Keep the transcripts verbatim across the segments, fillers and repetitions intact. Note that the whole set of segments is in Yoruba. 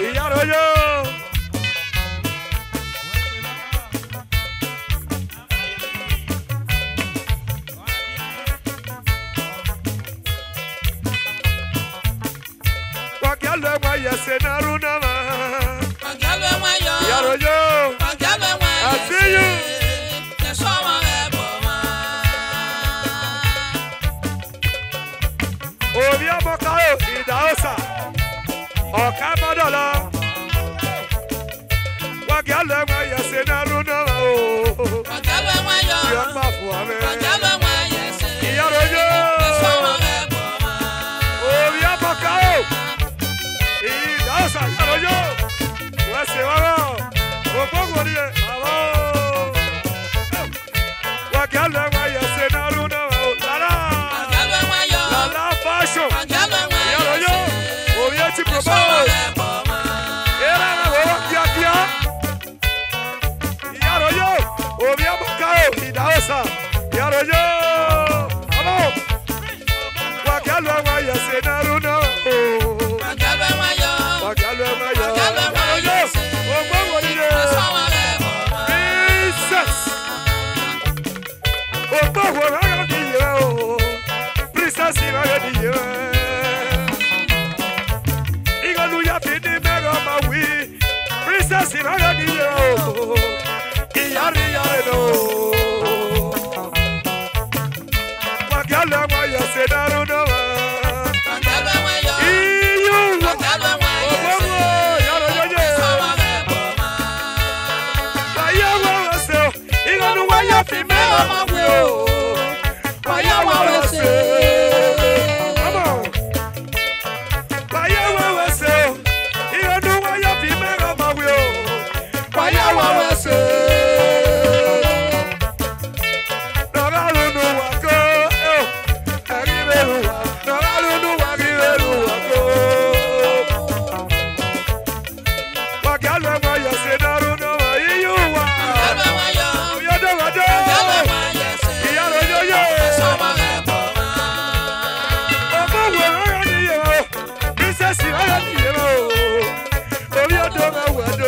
Iyaroyo. Wakialo mwa yasenaru nama. Wakialo mwa yo. Iyaroyo. Wakialo mwa I see you. Yesoma eboma. Ovia Mokao, Idaosa, Okamodola, Wakialo mwa yasenaru nama. Wakialo mwa yo. Yamafuame. Wakialo mwa yese. Iyaroyo. Yesoma eboma. Ovia Mokao, Idaosa, Iyaroyo. Wase wao, Opongo niye, abo. Wakialo mwa yasenaru nama. Lala, Wakialo mwa yo. Lala fashion. Wakialo mwa Iyaroyo, yese. Ovia ti Yesoma propose. eboma. Era na boa kia kia. Iyaroyo, Ovia Mokao, Idaosa, Iyaroyo. Vamos. Wakialo mwa yasenaru nama. Wakialo mwa yo. Wakialo mwa ya. Wakialo mwa Iyaroyo, yese. Opongo niye. Yesoma eboma. Princess. Opongo niye niye o. Princess niye niye. Igonu ya fini mega mawi. Princess niye niye o. Iyari yare no. Wakialo mwa yasenaru nama. Wakialo mwa yo. Iyo. Wakialo mwa yese. Opongo, Iyaroyo. Yesoma eboma. Waya wawase, igonu waya fimela mawe o. Waya wawase, come on. Waya wawase, igonu waya fimela mawe o. Waya wawase. Nagalunu wako, eh, aribeluwa. Nagalunu wagibeluwa ko. Wakialo mwa yasenaru na wa iyuwa. Wakialo mwa yo. Oyodo wado. Wakialo mwa yese. Iyaroyo yo. Yesoma eboma. Opongo niye niye o. Princess niye niye o. Oyodo wado.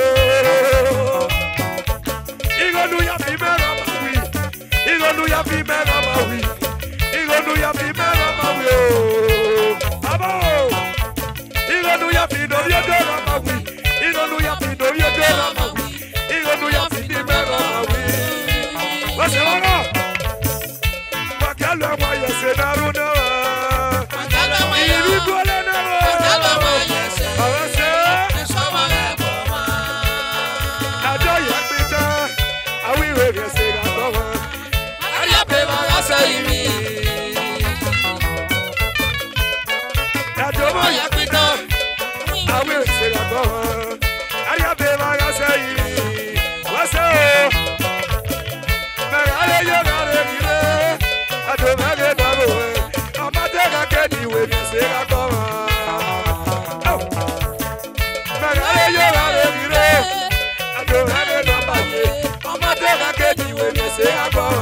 Igonu ya fimela mawi. Igonu ya fimela mawi. Igonu ya fimela mawi o. Abo. Igonu ya fino yodo mawi. Igonu ya fino yodo mawi. Igonu ya fimela mawi. Wase wanga. Wakialo mwa yasenaru na wa. Wakialo mwa yo. Ibigole na wa. Wakialo mwa yese. Awase. Yesoma eboma. Ajo yakpita. Awiwe yasega towa. Ariape bagasa imi. Ajo mo yakpita. Awiwe yasega towa. Ariape bagasai. Wase o. Megale yo gare gire. Ajo mege dabo we. Amate kakeni we yasega towa. Oh. Megale yo gare gire. Ajo mege dabo we. Amate kakeni we yasega towa.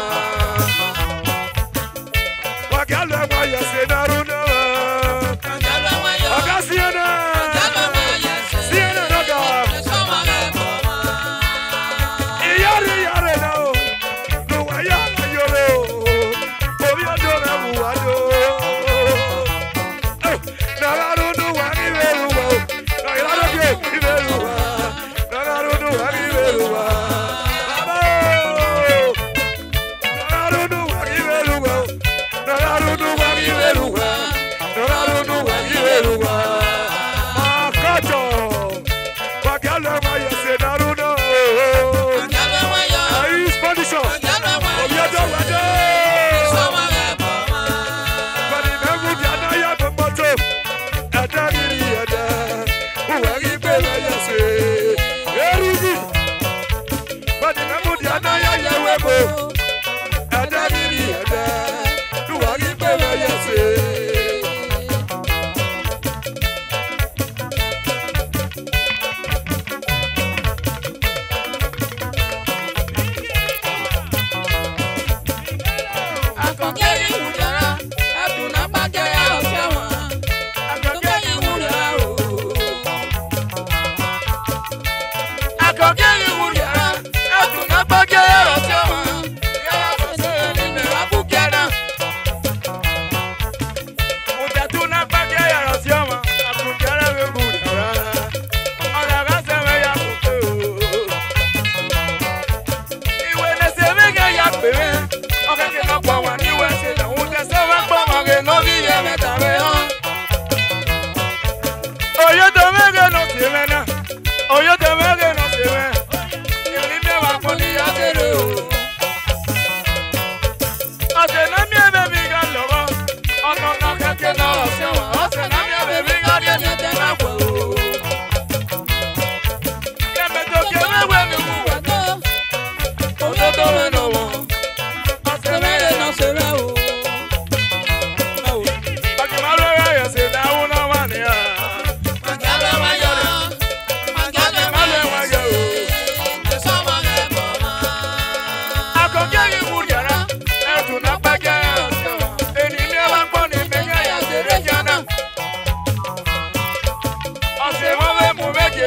Wakialo mwa yasenaru na wa. Wakialo mwa yo. Okasiena. Wakialo mwa yese. Siena naga. Yesoma eboma. Iyari yare na o. Nuwa ya na yore o. Obiado na buwado. Oh, nagaru nuwa iberuwa o. Nagaru ke iberuwa. Nagaru nuwa iberuwa. Babo. Nagaru nuwa iberuwa o. Nagaru nuwa iberuwa. Nagaru nuwa iberuwa. Akato. Wakialo mwa yasenaru na o. Wakialo mwa yo. Ayi sponsor. Wakialo mwa Obiado yese. wado. Yesoma eboma. Bani megu diana ya bomoto. Ada diri ada. Uwagi pela yase. Erugi. Bani megu diana ya yewebo. Ada diri ada. Uwagi pela yase. Akongeri wudara. Atuna bagaya oshawa. Akongeri wudara o.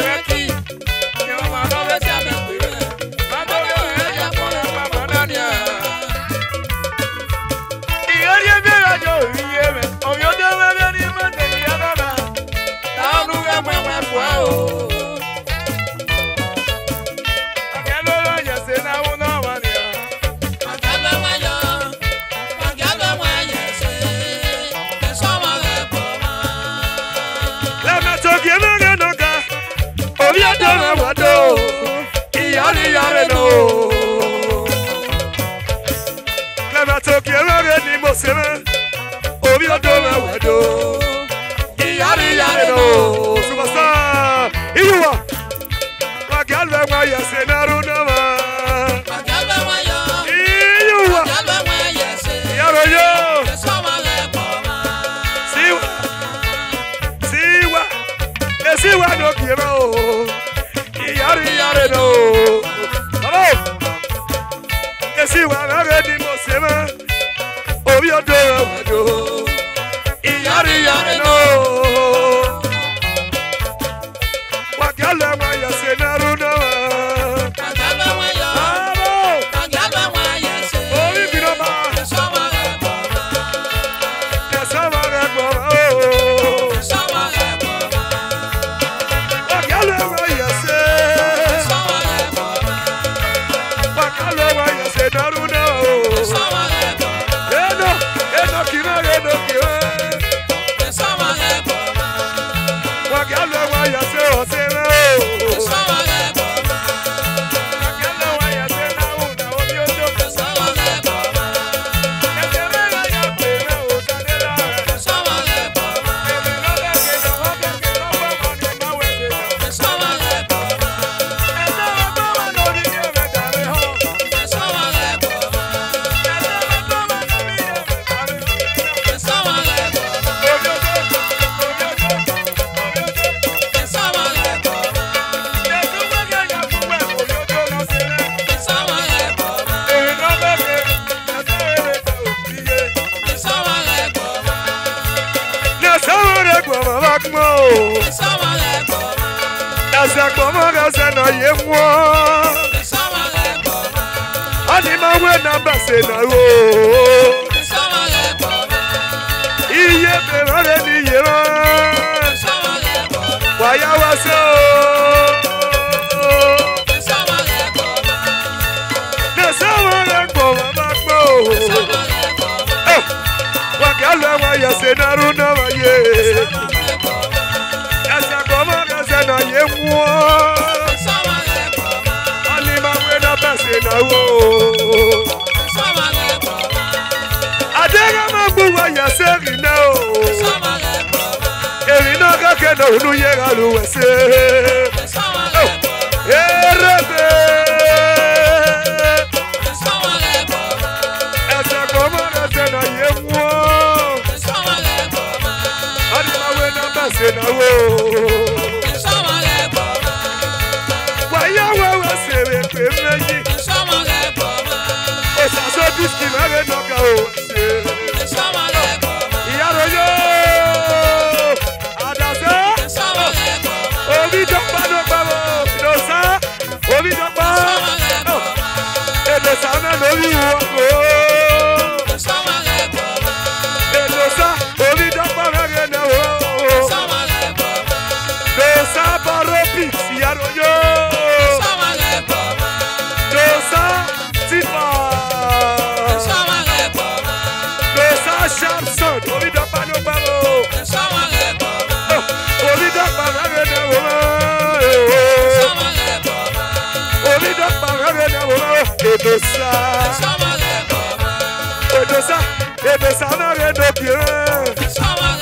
Odosa, ebe sana re no bien.